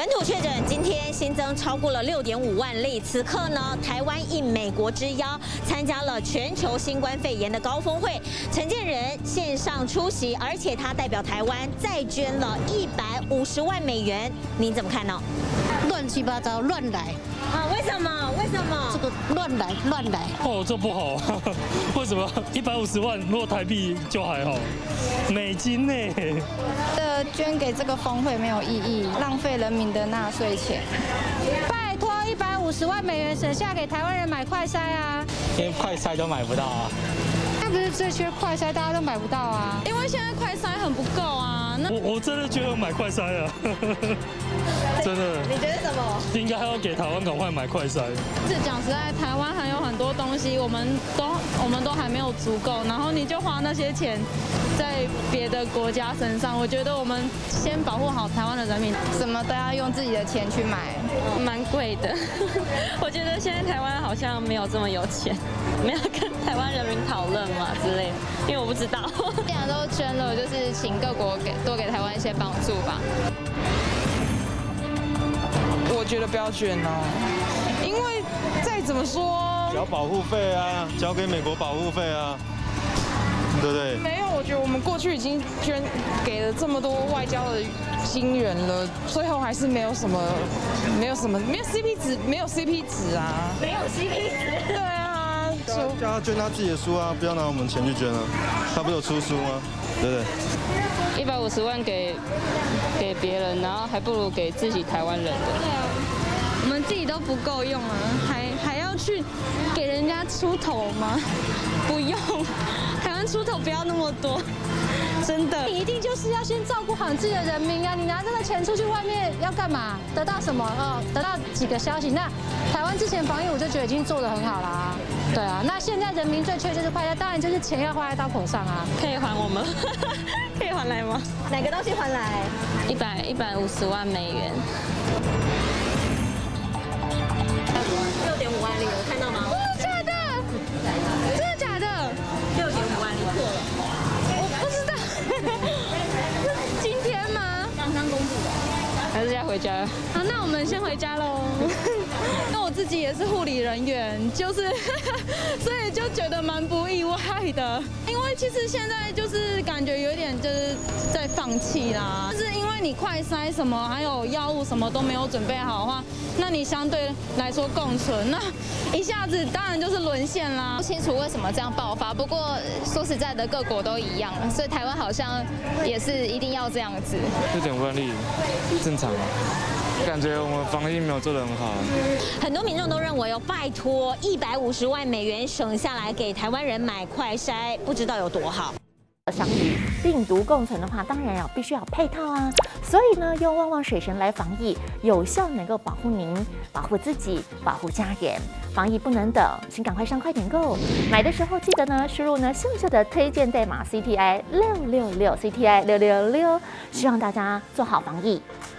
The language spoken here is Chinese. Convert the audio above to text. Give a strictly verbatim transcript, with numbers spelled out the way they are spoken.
本土确诊今天新增超过了六点五万例，此刻呢，台湾应美国之邀参加了全球新冠肺炎的高峰会，陈建仁线上出席，而且他代表台湾再捐了一百五十万美元，您怎么看呢？ 乱七八糟，乱来啊？为什么？为什么？ 这个乱来乱来哦，这不好，为什么？一百五十万，如果台币就还好，美金呢？ 的捐给这个峰会没有意义，浪费人民的纳税钱。 拜托，一百五十万美元省下给台湾人买快筛啊！ 因为快筛都买不到啊。 那不是最缺快筛，大家都买不到啊。 因为现在快筛很不够啊。那我我真的觉得买快筛啊，真的。 你觉得什么？ 应该要给台湾赶快买快筛。 是讲实在，台湾还有很多东西，我们都我们都还没有足够，然后你就花那些钱在别的国家身上，我觉得我们先保护好台湾的人民，什么都要用自己的钱去买， 蛮贵的。我觉得现在台湾好像没有这么有钱，没有跟台湾人民讨论嘛之类的，因为我不知道。 既然都捐了，就是请各国给多给台湾一些帮助吧。 我觉得不要捐哦，因为再怎么说， 交保护费啊，交给美国保护费啊，对不对？ 没有，我觉得我们过去已经捐给了这么多外交的金援了，最后还是没有什么，没有什么，没有 C P 值，没有 C P 值啊， 没有 C P 值。 对啊， 叫叫他捐他自己的书啊，不要拿我们钱去捐啊，他不是有出书吗？对不对？ 一百五十万给给别人，然后还不如给自己台湾人的。 对啊，我们自己都不够用啊，还还要去给人家出头吗？不用，台湾出头不要那么多，真的。 你一定就是要先照顾好自己的人民啊！你拿这个钱出去外面要干嘛？得到什么？哦，得到几个消息。那台湾之前防疫我就觉得已经做得很好啦。对啊，那现在人民最缺就是快筛，当然就是钱要花在刀口上啊。 可以还我们？可以还来吗？ 哪个东西还来？ 一百一百五十万美元。 六点五万例，有看到吗？ 真的假的？真的假的？ 六点五万例破了。 我不知道。今天吗？ 刚刚公布的。 还是要回家？ 好，那我们先回家喽。因为我自己也是护理人员，就是所以就觉得蛮不意外的。因为其实现在就是感觉有点就是在放弃啦，就是因为你快筛什么还有药物什么都没有准备好的话，那你相对来说共存，那一下子当然就是沦陷啦。 不清楚为什么这样爆发，不过说实在的，各国都一样，所以台湾好像也是一定要这样子。 六点五万例，正常啊。感觉我们防疫没有做得很好。 很多民众都认为哦，拜托，一百五十万美元省下来给台湾人买快筛，不知道有多好。 想与病毒共存的话，当然要必须要配套啊。所以呢，用旺旺水神来防疫，有效能够保护您、保护自己、保护家人。防疫不能等，请赶快上快点购。买的时候记得呢，输入呢秀秀的推荐代码 C T I 六六六 C T I 六六六，希望大家做好防疫。